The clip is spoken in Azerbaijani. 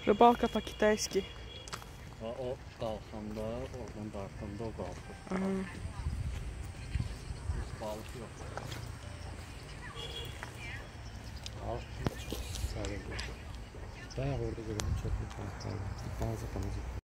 Rıbalka по-китайски. O qalxanda, oradan dartanda o qalxır. Heç balıq yox. Balıq çox sərin. Bayaq orada görünür, çox balıqlar var. Balaca.